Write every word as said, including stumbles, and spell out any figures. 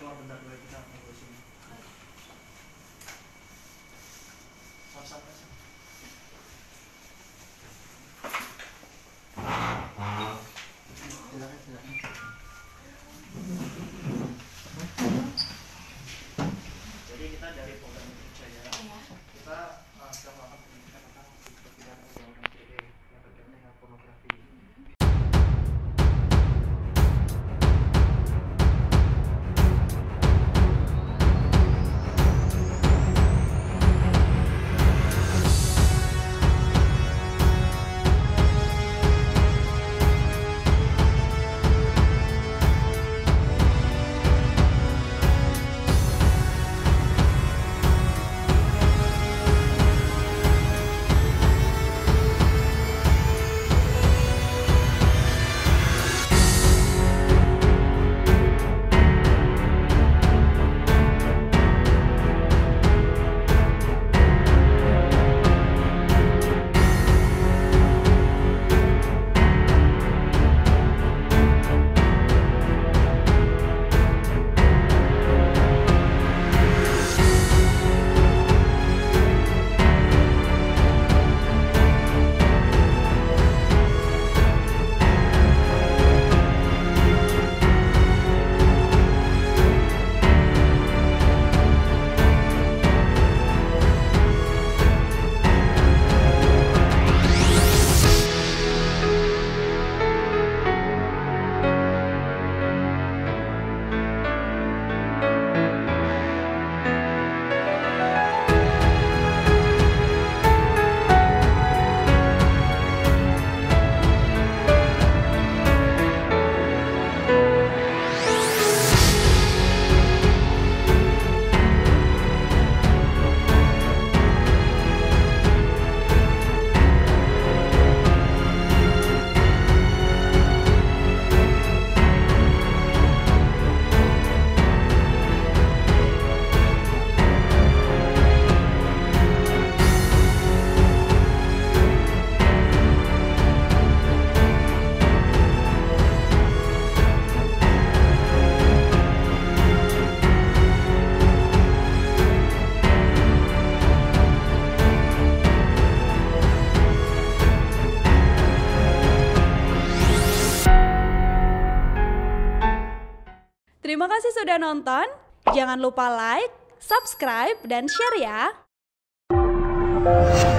keluar bentar dulu kita ngobrol sini. Sap-sap aja. Silakan, silakan. Jadi kita dari Polda Metro Jaya, kita uh, sedang melakukan penyelidikan tentang tindak pidana perbuatan C E yang berkaitan dengan pornografi. Terima kasih sudah nonton. Jangan lupa like, subscribe, dan share ya.